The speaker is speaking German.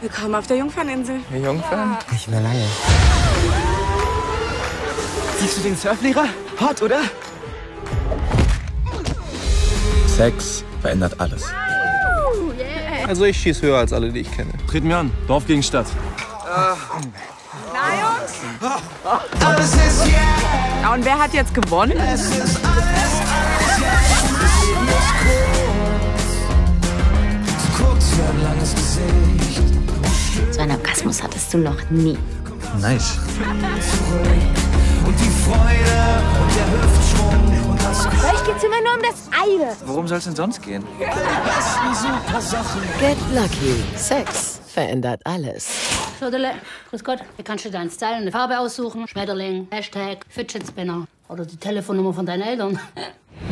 Willkommen auf der Jungferninsel. Eine Jungfern? Ich will Laie. Siehst du den Surflehrer? Hot, oder? Sex verändert alles. Also ich schieß höher als alle, die ich kenne. Treten wir an. Dorf gegen Stadt. Na, Jungs? Na, und wer hat jetzt gewonnen? So einen Orgasmus hattest du noch nie. Nice. Euch geht's immer nur um das eine. Worum soll es denn sonst gehen? Get Lucky. Sex verändert alles. Schudele, grüß Gott. Hier kannst du deinen Style und eine Farbe aussuchen. Schmetterling, Hashtag, Fidget Spinner oder die Telefonnummer von deinen Eltern.